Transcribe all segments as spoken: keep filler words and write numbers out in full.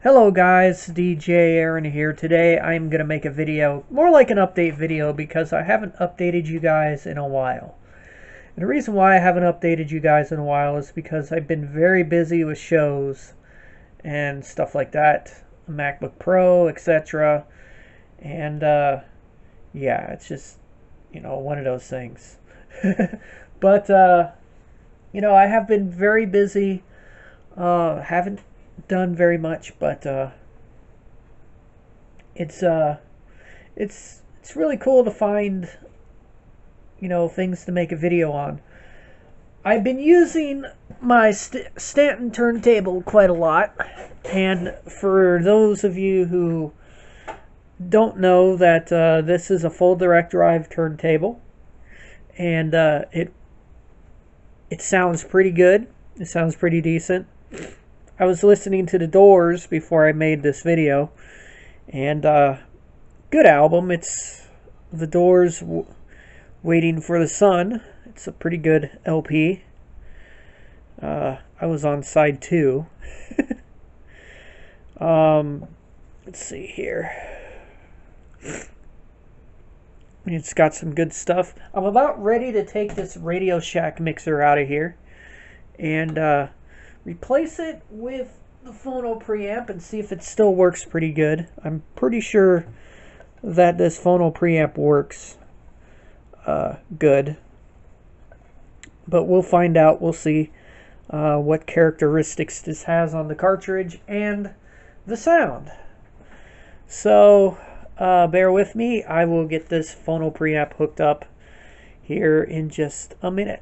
Hello guys, D J Aaron here. Today I'm going to make a video, more like an update video, because I haven't updated you guys in a while. And the reason why I haven't updated you guys in a while is because I've been very busy with shows and stuff like that, MacBook Pro, et cetera. And uh, yeah, it's just, you know, one of those things. But, uh, you know, I have been very busy, uh, haven't done very much, but uh, it's uh, it's it's really cool to find, you know, things to make a video on. I've been using my St Stanton turntable quite a lot, and for those of you who don't know that uh, this is a full direct drive turntable, and uh, it it sounds pretty good. It sounds pretty decent. I was listening to The Doors before I made this video, and uh, good album. It's The Doors, w Waiting for the Sun. It's a pretty good L P. Uh, I was on side two. um, let's see here. It's got some good stuff. I'm about ready to take this Radio Shack mixer out of here and uh, replace it with the Phono Preamp and see if it still works pretty good. I'm pretty sure that this Phono Preamp works uh, good, but we'll find out. We'll see uh, what characteristics this has on the cartridge and the sound. So uh, bear with me. I will get this Phono Preamp hooked up here in just a minute.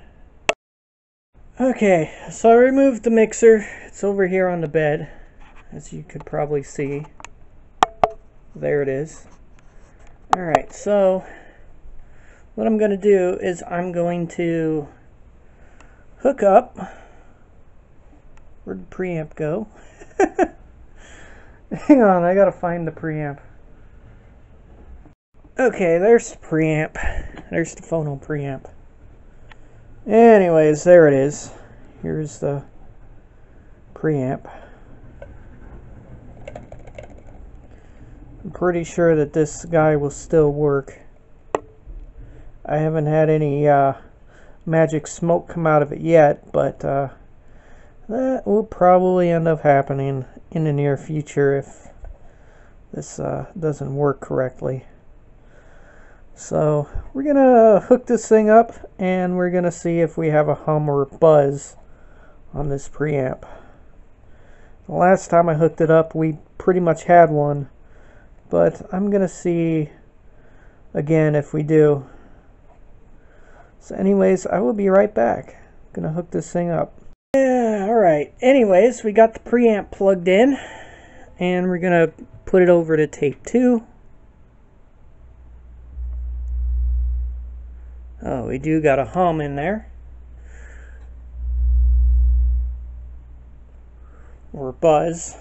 Okay, so I removed the mixer. It's over here on the bed, as you could probably see. There it is. Alright, so what I'm going to do is I'm going to hook up. Where'd the preamp go? Hang on, I gotta find the preamp. Okay, there's the preamp. There's the Phono Preamp. Anyways, there it is. Here's the preamp. I'm pretty sure that this guy will still work. I haven't had any uh, magic smoke come out of it yet, but uh, that will probably end up happening in the near future if this uh, doesn't work correctly. So we're gonna hook this thing up and we're gonna see if we have a hum or buzz on this preamp. The last time I hooked it up we pretty much had one, but I'm gonna see again if we do. So anyways, I will be right back. I'm gonna hook this thing up. Yeah, alright. Anyways, we got the preamp plugged in and we're gonna put it over to tape two. Oh, we do got a hum in there. Or buzz.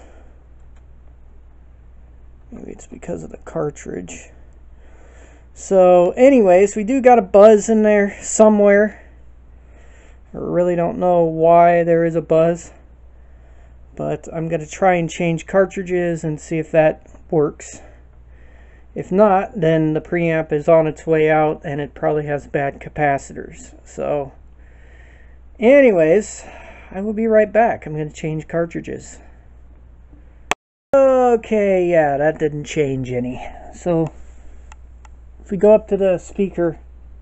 Maybe it's because of the cartridge. So, anyways, we do got a buzz in there somewhere. I really don't know why there is a buzz. But I'm going to try and change cartridges and see if that works. If not, then the preamp is on its way out and it probably has bad capacitors. So, anyways, I will be right back. I'm going to change cartridges. Okay, yeah, that didn't change any. So, if we go up to the speaker,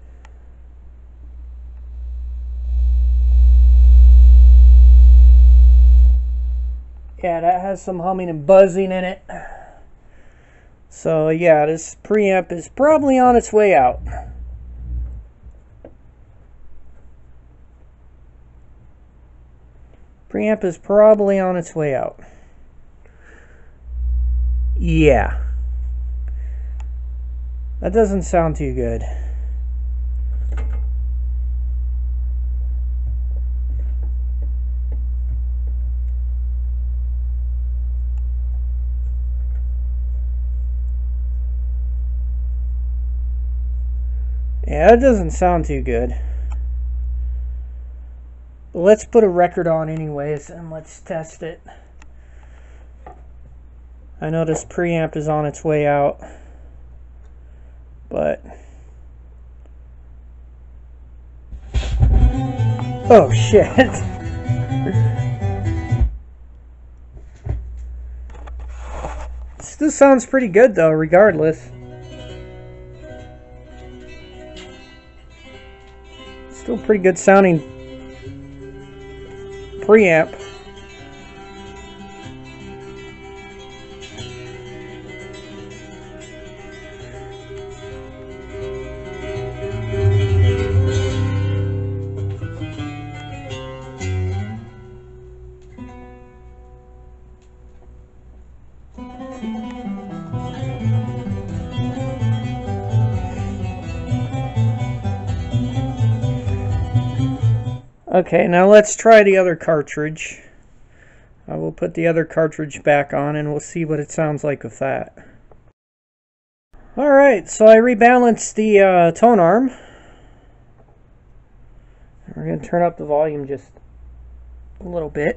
yeah, that has some humming and buzzing in it. So yeah, this preamp is probably on its way out. Preamp is probably on its way out. Yeah. That doesn't sound too good. Yeah, that doesn't sound too good. Let's put a record on anyways and let's test it. I know this preamp is on its way out, but oh shit. This sounds pretty good though, regardless. Still pretty good sounding preamp. Okay, now let's try the other cartridge. I will put the other cartridge back on and we'll see what it sounds like with that. Alright, so I rebalanced the uh, tone arm. We're going to turn up the volume just a little bit.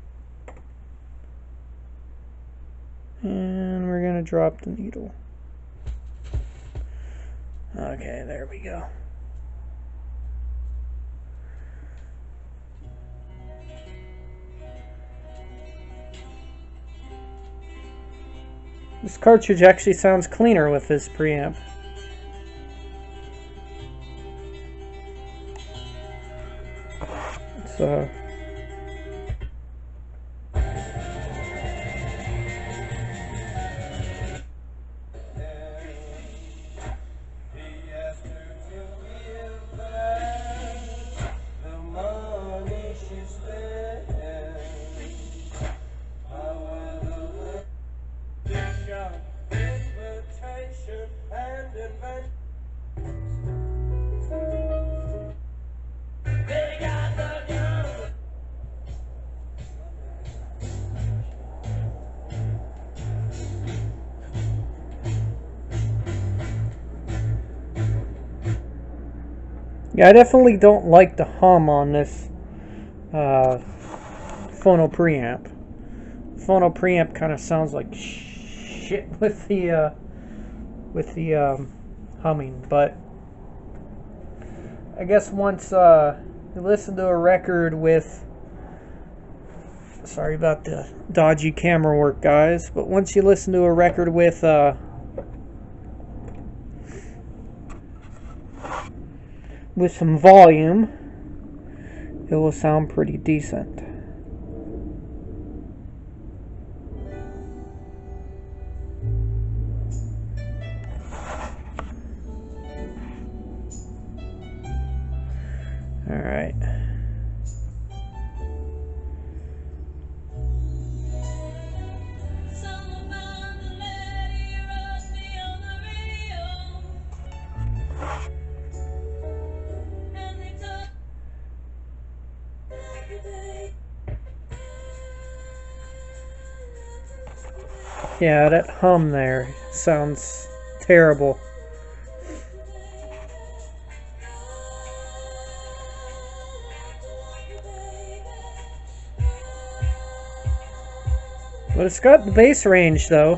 And we're going to drop the needle. Okay, there we go. This cartridge actually sounds cleaner with this preamp. It's uh Yeah, I definitely don't like the hum on this uh, Phono Preamp. Phono Preamp kind of sounds like shit with the uh, with the um, humming, but I guess once uh, you listen to a record with, sorry about the dodgy camera work, guys, but once you listen to a record with uh, with some volume, it will sound pretty decent. All right. Yeah, that hum there sounds terrible. But it's got the bass range though.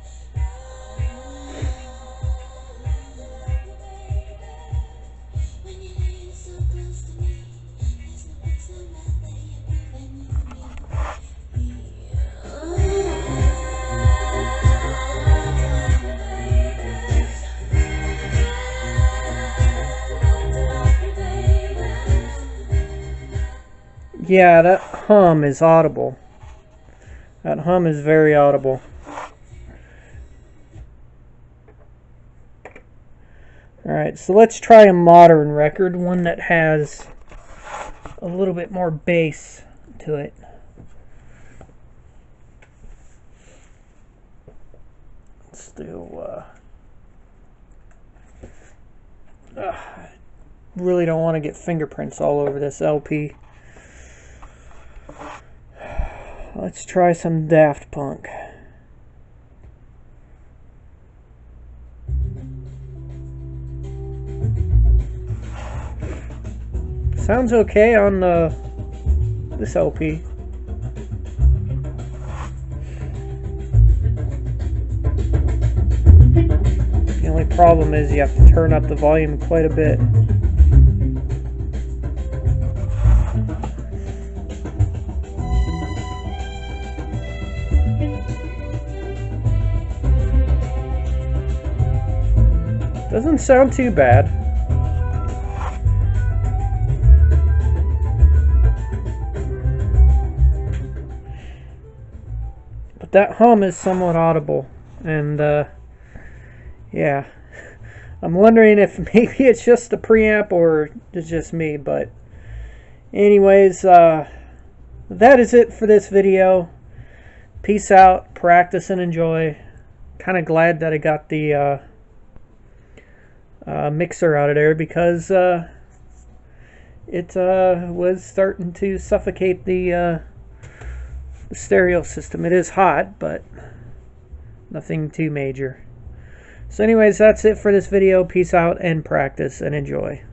Yeah, that hum is audible. That hum is very audible. Alright, so let's try a modern record, one that has a little bit more bass to it. Let's do, uh, uh, I really don't want to get fingerprints all over this L P. Let's try some Daft Punk. Sounds okay on uh, this L P. only problem is you have to turn up the volume quite a bit. Doesn't sound too bad. But that hum is somewhat audible, and uh, yeah, I'm wondering if maybe it's just the preamp or it's just me. But anyways, uh, that is it for this video. Peace out, practice and enjoy. Kind of glad that I got the uh, uh, mixer out of there, because uh, it uh, was starting to suffocate the uh, stereo system. It is hot, but nothing too major. So anyways, that's it for this video. Peace out and practice and enjoy.